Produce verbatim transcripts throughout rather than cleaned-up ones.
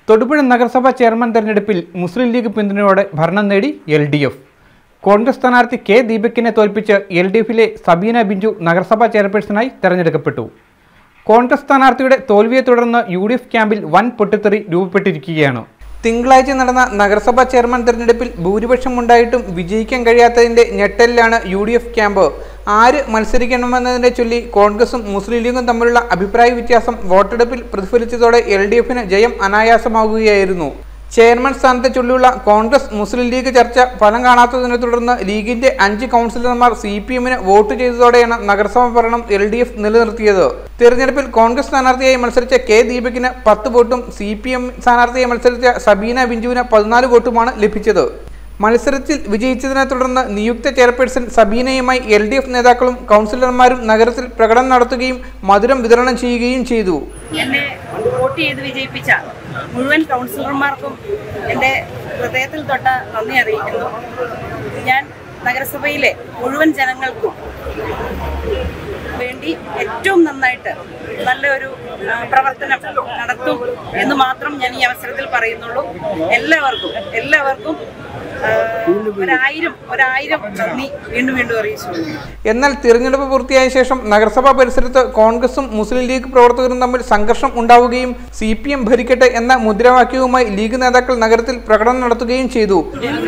തൊടുപുഴ നഗരസഭാ ചെയർമാൻ തെരഞ്ഞെടുപ്പിൽ മുസ്ലിം ലീഗ് പിന്തുണയോടെ ഭരണം നേടി എൽ ഡി എഫ്. കോൺഗ്രസ് സ്ഥാനാർത്ഥി കെ ദീപകിനെ തോൽപ്പിച്ച് എൽ ഡി എഫിലെ സബീന ബിഞ്ചു നഗരസഭാ ചെയർപേഴ്സണായി തെരഞ്ഞെടുക്കപ്പെട്ടു. കോൺഗ്രസ് സ്ഥാനാർത്ഥിയുടെ തോൽവിയെ തുടർന്ന് യു ഡി എഫ് ക്യാമ്പിൽ വൻ പൊട്ടിത്തെറി രൂപപ്പെട്ടിരിക്കുകയാണ്. തിങ്കളാഴ്ച നടന്ന നഗരസഭാ ചെയർമാൻ തെരഞ്ഞെടുപ്പിൽ ഭൂരിപക്ഷം ഉണ്ടായിട്ടും വിജയിക്കാൻ കഴിയാത്തതിന്റെ ഞെട്ടലിലാണ് യു ഡി എഫ് ക്യാമ്പ്. ആര് മത്സരിക്കണമെന്നതിനെ ചൊല്ലി കോൺഗ്രസും മുസ്ലിം ലീഗും തമ്മിലുള്ള അഭിപ്രായ വ്യത്യാസം വോട്ടെടുപ്പിൽ പ്രതിഫലിച്ചതോടെ എൽ ഡി എഫിന് ജയം അനായാസമാകുകയായിരുന്നു. ചെയർമാൻ സ്ഥാനത്തെ ചൊല്ലിയുള്ള കോൺഗ്രസ് മുസ്ലിം ലീഗ് ചർച്ച ഫലം കാണാത്തതിനെ തുടർന്ന് ലീഗിന്റെ അഞ്ച് കൗൺസിലർമാർ സി പി എമ്മിന് വോട്ട് ചെയ്തതോടെയാണ് നഗരസഭാ ഭരണം എൽ ഡി എഫ് നിലനിർത്തിയത്. തെരഞ്ഞെടുപ്പിൽ കോൺഗ്രസ് സ്ഥാനാർത്ഥിയായി മത്സരിച്ച കെ ദീപകിന് പത്ത് വോട്ടും സി പി എം സ്ഥാനാർത്ഥിയായി മത്സരിച്ച സബീന ബിഞ്ചുവിന് പതിനാല് വോട്ടുമാണ് ലഭിച്ചത്. മത്സരത്തിൽ വിജയിച്ചതിനെ തുടർന്ന് നിയുക്ത ചെയർപേഴ്സൺ സബീനയുമായി എൽ ഡി എഫ് നേതാക്കളും കൗൺസിലർമാരും നഗരത്തിൽ പ്രകടനം നടത്തുകയും മധുരം വിതരണം ചെയ്യുകയും ചെയ്തു. എന്നെ വോട്ട് ചെയ്ത് വിജയിപ്പിച്ച മുഴുവൻ കൗൺസിലർമാർക്കും എൻ്റെ ഹൃദയത്തിൽ തൊട്ട നന്ദി അറിയിക്കുന്നു. ഞാൻ നഗരസഭയിലെ മുഴുവൻ ജനങ്ങൾക്കും വേണ്ടി ഏറ്റവും നന്നായിട്ട് നല്ലൊരു പ്രവർത്തനം നടത്തും എന്ന് മാത്രം ഞാൻ ഈ അവസരത്തിൽ പറയുന്നുള്ളൂ. എല്ലാവർക്കും എല്ലാവർക്കും ഒരായിരം ഒരായിരം നന്ദി വീണ്ടും വീണ്ടും അറിയിച്ചു. എന്നാൽ തിരഞ്ഞെടുപ്പ് പൂർത്തിയായ ശേഷം നഗരസഭാ പരിസരത്ത് കോൺഗ്രസും മുസ്ലിം ലീഗ് പ്രവർത്തകരും തമ്മിൽ സംഘർഷം ഉണ്ടാവുകയും സി പി എം ഭരിക്കട്ടെ എന്ന മുദ്രാവാക്യവുമായി ലീഗ് നേതാക്കൾ നഗരത്തിൽ പ്രകടനം നടത്തുകയും ചെയ്തു.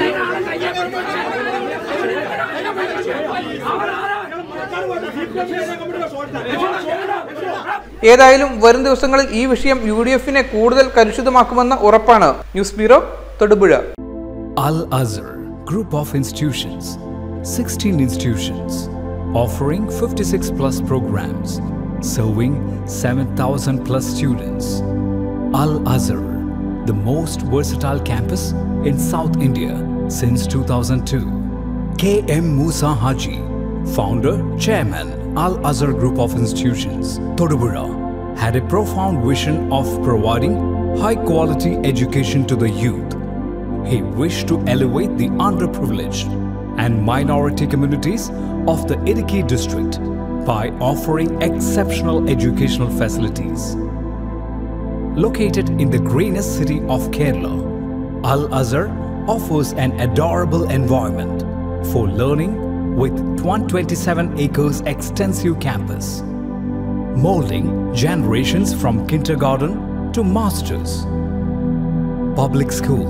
ഏതായാലും വരും ദിവസങ്ങളിൽ ഈ വിഷയം യു ഡി എഫിനെ കൂടുതൽ കലുഷിതമാക്കുമെന്ന് ഉറപ്പാണ്. News bureau, Thodupuzha. Al-Azhar Group of Institutions, sixteen institutions, offering fifty-six plus programs, serving seven thousand plus students. Al-Azhar, the most versatile campus in South India since two thousand two. K M Musa Haji, founder, chairman, Al-Azhar Group of Institutions, Todupuzha, had a profound vision of providing high-quality education to the youth. He wished to elevate the underprivileged and minority communities of the Idukki district by offering exceptional educational facilities. Located in the greenest city of Kerala, Al-Azhar offers an adorable environment for learning with one hundred twenty-seven acres extensive campus, molding generations from kindergarten to masters. Public school,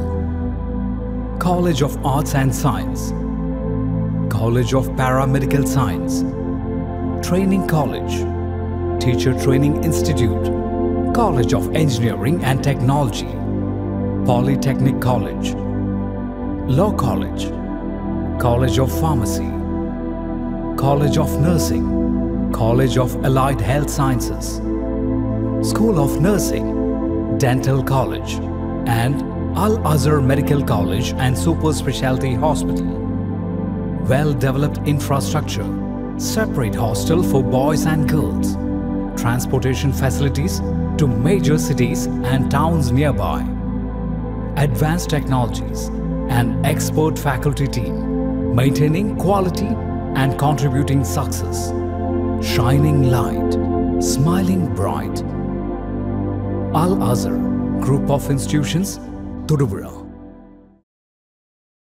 College of Arts and Science, College of Paramedical Science, Training College, Teacher Training Institute, College of Engineering and Technology, Polytechnic College, Law College, College of Pharmacy, College of Nursing, College of Allied Health Sciences, School of Nursing, Dental College, and Al-Azhar Medical College and Super Specialty Hospital. Well-developed infrastructure, separate hostel for boys and girls, transportation facilities to major cities and towns nearby, advanced technologies, and expert faculty team, maintaining quality and contributing success, shining light, smiling bright. Al-Azhar Group of Institutions, Todupuzha.